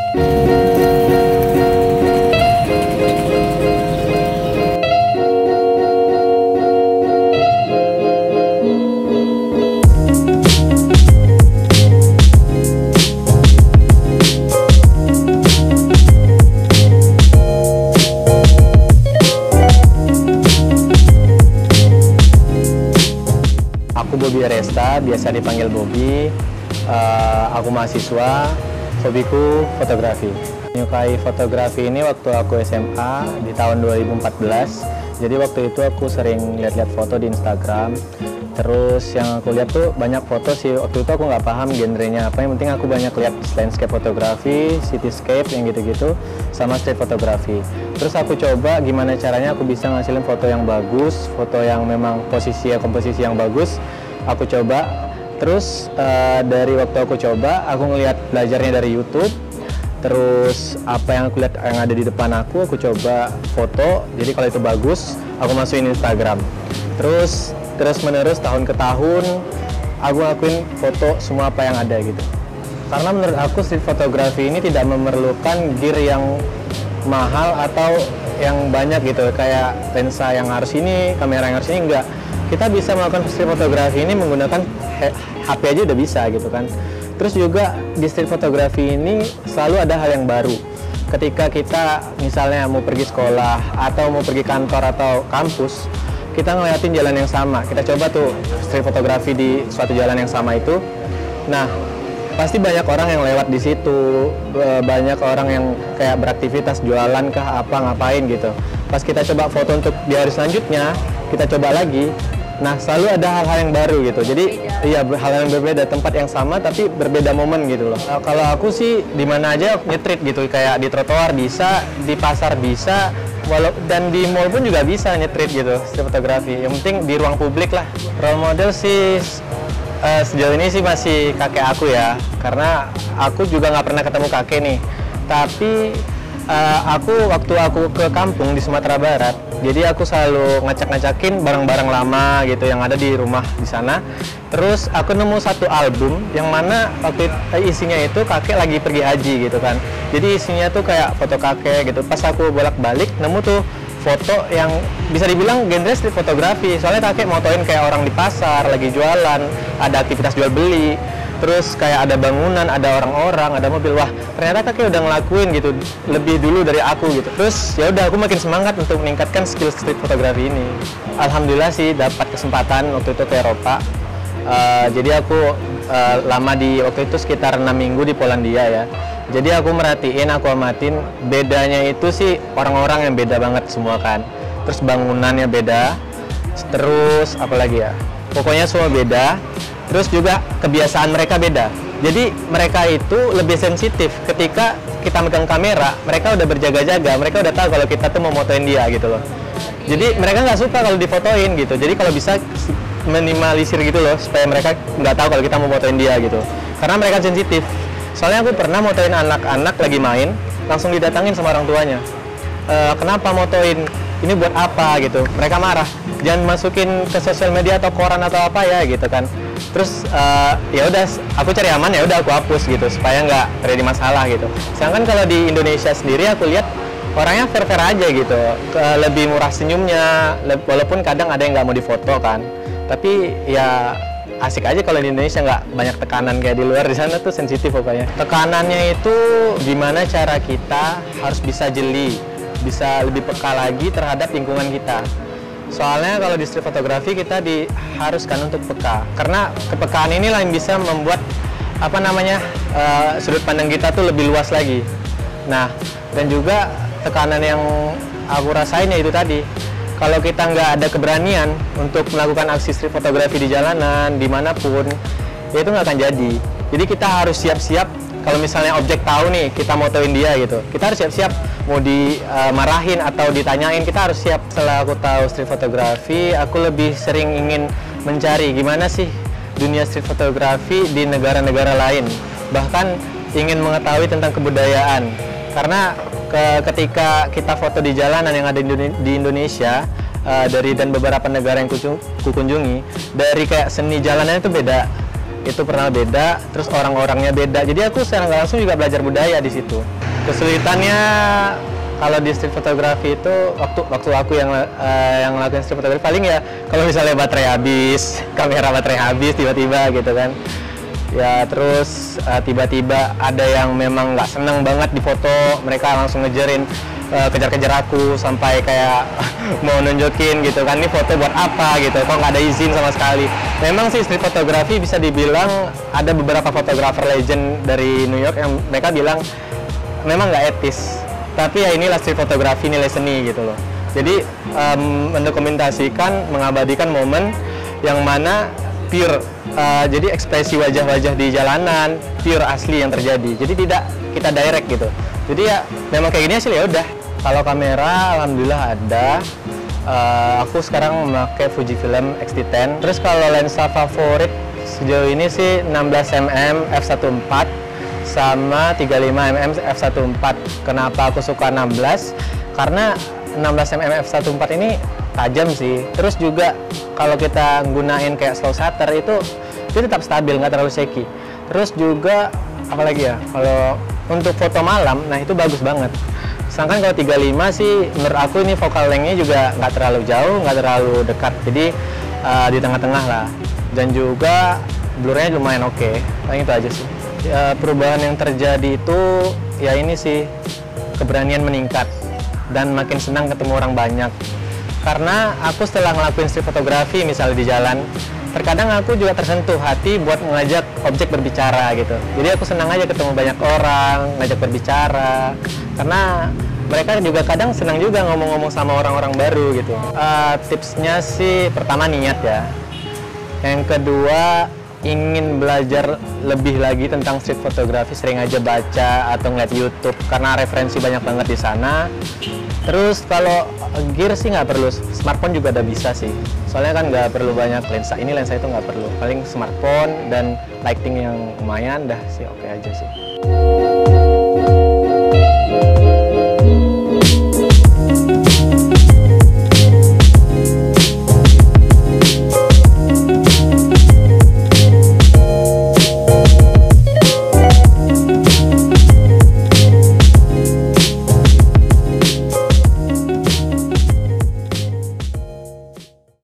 Aku Bobby Resta, biasa dipanggil Bobby. Aku mahasiswa, hobiku fotografi. Menyukai fotografi ini waktu aku SMA di tahun 2014. Jadi waktu itu aku sering lihat-lihat foto di Instagram. Terus yang aku lihat tuh banyak foto sih. Waktu itu aku nggak paham genrenya apa. Yang penting aku banyak lihat landscape fotografi, cityscape yang gitu-gitu, sama street fotografi. Terus aku coba gimana caranya aku bisa ngasilin foto yang bagus, foto yang memang posisi ya komposisi yang bagus. Aku coba. Terus dari waktu aku coba, aku ngelihat belajarnya dari YouTube. Terus apa yang aku lihat yang ada di depan aku coba foto. Jadi kalau itu bagus, aku masukin Instagram. Terus menerus tahun ke tahun, aku lakuin foto semua apa yang ada gitu. Karena menurut aku street fotografi ini tidak memerlukan gear yang mahal atau yang banyak gitu, kayak lensa yang harus ini, kamera yang harus ini, enggak. Kita bisa melakukan street fotografi ini menggunakan HP aja udah bisa gitu kan. Terus juga di street fotografi ini selalu ada hal yang baru. Ketika kita misalnya mau pergi sekolah atau mau pergi kantor atau kampus, kita ngeliatin jalan yang sama. Kita coba tuh street fotografi di suatu jalan yang sama itu. Nah, pasti banyak orang yang lewat di situ, banyak orang yang kayak beraktivitas jualan kah apa ngapain gitu. Pas kita coba foto untuk di hari selanjutnya, kita coba lagi. Nah, selalu ada hal-hal yang baru gitu. Jadi, iya hal yang berbeda, tempat yang sama tapi berbeda momen gitu loh. Kalau aku sih di mana aja nyetrit gitu, kayak di trotoar bisa, di pasar bisa, dan di mall pun juga bisa nyetrit gitu, street fotografi. Yang penting di ruang publik lah. Role model sih sejauh ini sih masih kakek aku ya, karena aku juga nggak pernah ketemu kakek nih. Tapi waktu aku ke kampung di Sumatera Barat, jadi aku selalu ngacak-ngacakin barang-barang lama gitu yang ada di rumah di sana. Terus aku nemu satu album yang mana waktu isinya itu kakek lagi pergi haji gitu kan. Jadi isinya tuh kayak foto kakek gitu. Pas aku bolak-balik nemu tuh foto yang bisa dibilang genre street fotografi. Soalnya kakek motoin kayak orang di pasar lagi jualan, ada aktivitas jual beli. Terus kayak ada bangunan, ada orang-orang, ada mobil. Wah, ternyata kakek udah ngelakuin gitu lebih dulu dari aku gitu. Terus ya udah aku makin semangat untuk meningkatkan skill street fotografi ini. Alhamdulillah sih dapat kesempatan waktu itu ke Eropa. Jadi aku lama di waktu itu sekitar 6 minggu di Polandia ya. Jadi aku merhatiin, aku amatin bedanya itu sih orang-orang yang beda banget semua kan. Terus bangunannya beda. Terus apalagi ya? Pokoknya semua beda. Terus juga kebiasaan mereka beda. Jadi mereka itu lebih sensitif ketika kita megang kamera, mereka udah berjaga-jaga, mereka udah tahu kalau kita tuh mau motoin dia gitu loh. Jadi mereka nggak suka kalau difotoin gitu. Jadi kalau bisa minimalisir gitu loh, supaya mereka nggak tahu kalau kita mau motoin dia gitu. Karena mereka sensitif. Soalnya aku pernah motoin anak-anak lagi main, langsung didatangin sama orang tuanya. Kenapa motoin? Ini buat apa gitu? Mereka marah. Jangan masukin ke sosial media atau koran atau apa ya gitu kan. Terus ya udah aku cari aman, ya udah aku hapus gitu supaya nggak terjadi masalah gitu. Sedangkan kalau di Indonesia sendiri aku lihat orangnya fair-fair aja gitu, lebih murah senyumnya, walaupun kadang ada yang nggak mau difoto kan. Tapi ya asik aja kalau di Indonesia, nggak banyak tekanan kayak di luar. Di sana tuh sensitif pokoknya. Tekanannya itu gimana cara kita harus bisa jeli, bisa lebih peka lagi terhadap lingkungan kita. Soalnya kalau di street fotografi kita diharuskan untuk peka, karena kepekaan inilah yang bisa membuat sudut pandang kita tuh lebih luas lagi. Nah, dan juga tekanan yang aku rasain ya itu tadi, kalau kita nggak ada keberanian untuk melakukan aksi street fotografi di jalanan, dimanapun, ya itu nggak akan jadi. Jadi kita harus siap-siap. Kalau misalnya objek tahu nih kita motoin dia gitu, kita harus siap-siap mau dimarahin atau ditanyain, kita harus siap. Setelah aku tahu street fotografi, aku lebih sering ingin mencari gimana sih dunia street fotografi di negara-negara lain, bahkan ingin mengetahui tentang kebudayaan. Karena ketika kita foto di jalanan yang ada di Indonesia, dan beberapa negara yang kukunjungi, dari kayak seni jalanannya itu beda. itu pernah beda, terus orang-orangnya beda. Jadi aku secara nggak langsung juga belajar budaya di situ. Kesulitannya kalau di street photography itu waktu aku yang ngelakuin street photography paling ya kalau misalnya baterai habis, kamera baterai habis tiba-tiba gitu kan. Ya terus tiba-tiba ada yang memang nggak seneng banget di foto, mereka langsung ngejarin, kejar-kejar aku sampai kayak mau nunjukin gitu kan, ini foto buat apa gitu, kok nggak ada izin sama sekali. Memang sih street photography bisa dibilang ada beberapa fotografer legend dari New York yang mereka bilang memang nggak etis, tapi ya inilah street photography, nilai seni gitu loh. Jadi mendokumentasikan, mengabadikan momen yang mana pure, jadi ekspresi wajah-wajah di jalanan pure asli yang terjadi, jadi tidak kita direct gitu. Jadi ya memang kayak gini sih, ya udah. Kalau kamera alhamdulillah ada, aku sekarang memakai Fujifilm X-T10. Terus kalau lensa favorit sejauh ini sih 16mm f1.4 sama 35mm f1.4. Kenapa aku suka 16? Karena 16mm f1.4 ini tajam sih. Terus juga kalau kita gunain kayak slow shutter itu tetap stabil, nggak terlalu shaky. Terus juga apalagi ya, kalau untuk foto malam, nah itu bagus banget. Sedangkan kalau 35 sih menurut aku ini focal length-nya juga nggak terlalu jauh, nggak terlalu dekat. Jadi di tengah-tengah lah. Dan juga blurnya lumayan oke. Paling itu aja sih. Ya, perubahan yang terjadi itu ya ini sih, keberanian meningkat dan makin senang ketemu orang banyak. Karena aku setelah ngelakuin street fotografi misalnya di jalan, terkadang aku juga tersentuh hati buat mengajak objek berbicara gitu. Jadi aku senang aja ketemu banyak orang, ngajak berbicara. Karena mereka juga kadang senang juga ngomong-ngomong sama orang-orang baru gitu. Tipsnya sih pertama niat ya. Yang kedua, ingin belajar lebih lagi tentang street photography, sering aja baca atau ngeliat YouTube karena referensi banyak banget di sana. Terus kalau gear sih nggak perlu, smartphone juga udah bisa sih. Soalnya kan nggak perlu banyak lensa, ini lensa itu nggak perlu. Paling smartphone dan lighting yang lumayan dah sih, oke aja sih.